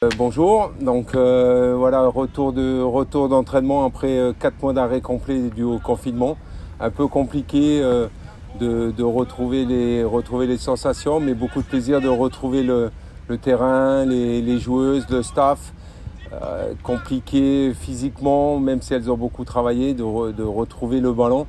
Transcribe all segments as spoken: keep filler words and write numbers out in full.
Euh, bonjour, donc euh, voilà, retour de retour d'entraînement après euh, quatre mois d'arrêt complet dû au confinement. Un peu compliqué euh, de, de retrouver, les, retrouver les sensations, mais beaucoup de plaisir de retrouver le, le terrain, les, les joueuses, le staff. Euh, compliqué physiquement, même si elles ont beaucoup travaillé, de, re, de retrouver le ballon.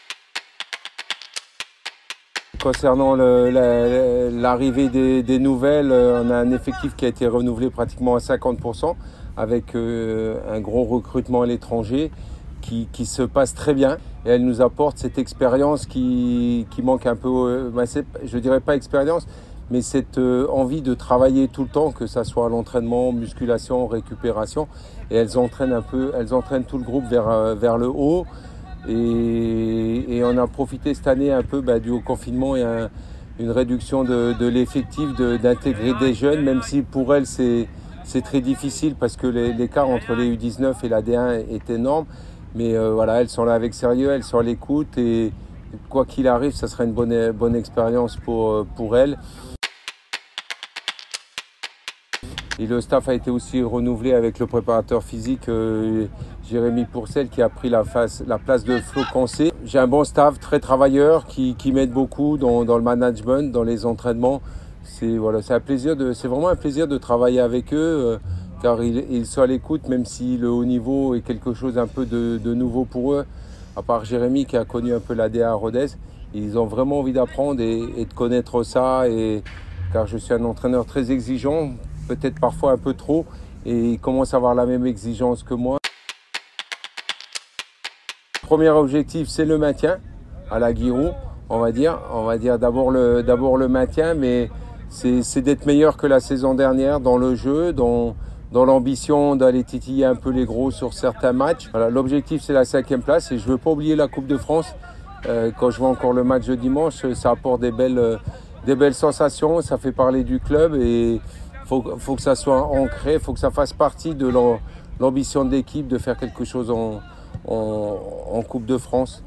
Concernant le, la, l'arrivée des, des nouvelles, on a un effectif qui a été renouvelé pratiquement à cinquante pour cent avec euh, un gros recrutement à l'étranger qui, qui se passe très bien. Et elle nous apporte cette expérience qui, qui manque un peu, euh, bah c'est, je dirais pas expérience, mais cette euh, envie de travailler tout le temps, que ça soit à l'entraînement, musculation, récupération. Et elles entraînent un peu, elles entraînent tout le groupe vers, euh, vers le haut. Et, et on a profité cette année un peu bah, du confinement et un, une réduction de, de l'effectif, de, d'intégrer des jeunes, même si pour elles c'est, c'est très difficile parce que les, l'écart entre les U dix-neuf et la D un est énorme. Mais euh, voilà, elles sont là avec sérieux, elles sont à l'écoute et quoi qu'il arrive, ça sera une bonne, bonne expérience pour, pour elles. Et le staff a été aussi renouvelé avec le préparateur physique euh, Jérémy Pourcel qui a pris la, face, la place de Flo Cancé. J'ai un bon staff très travailleur qui, qui m'aide beaucoup dans, dans le management, dans les entraînements. C'est, voilà, c'est, un plaisir de, c'est vraiment un plaisir de travailler avec eux euh, car ils, ils sont à l'écoute même si le haut niveau est quelque chose un peu de, de nouveau pour eux. À part Jérémy qui a connu un peu l'A D A à Rodez, ils ont vraiment envie d'apprendre et, et de connaître ça et, car je suis un entraîneur très exigeant. Peut-être parfois un peu trop, et ils commencent à avoir la même exigence que moi. Le premier objectif, c'est le maintien à la Guirou, on va dire. On va dire d'abord le, d'abord le maintien, mais c'est, c'est d'être meilleur que la saison dernière dans le jeu, dans, dans l'ambition d'aller titiller un peu les gros sur certains matchs. Voilà, l'objectif, c'est la cinquième place, et je ne veux pas oublier la Coupe de France. Euh, quand je vois encore le match de dimanche, ça apporte des belles, des belles sensations, ça fait parler du club, et il faut, faut que ça soit ancré, il faut que ça fasse partie de l'ambition de l'équipe de faire quelque chose en, en, en Coupe de France.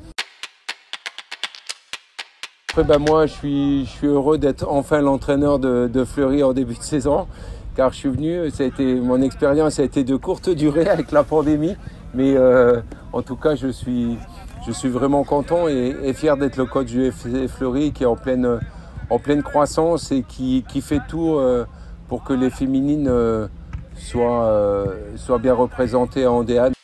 Après, ben moi, je suis, je suis heureux d'être enfin l'entraîneur de, de Fleury en début de saison, car je suis venu, ça a été, mon expérience a été de courte durée avec la pandémie, mais euh, en tout cas, je suis, je suis vraiment content et, et fier d'être le coach du F C Fleury qui est en pleine, en pleine croissance et qui, qui fait tout euh, pour que les féminines euh, soient, euh, soient bien représentées en D A.